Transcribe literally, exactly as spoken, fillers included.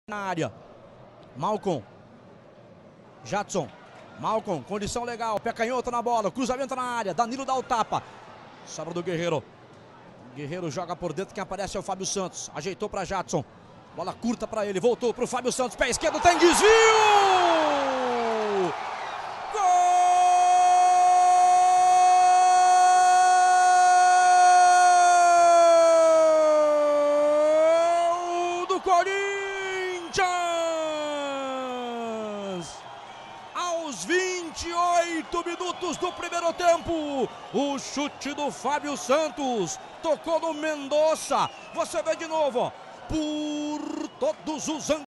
Na área, Malcom, Jadson, Malcom, condição legal, pé canhoto na bola, cruzamento na área, Danilo dá o tapa, sobra do Guerreiro, Guerreiro joga por dentro, quem aparece é o Fábio Santos, ajeitou para Jadson, bola curta para ele, voltou para o Fábio Santos, pé esquerdo, tem desvio! Gol do Corinthians! Aos vinte e oito minutos do primeiro tempo, o chute do Fábio Santos tocou no Mendonça. Você vê de novo, ó, por todos os ângulos.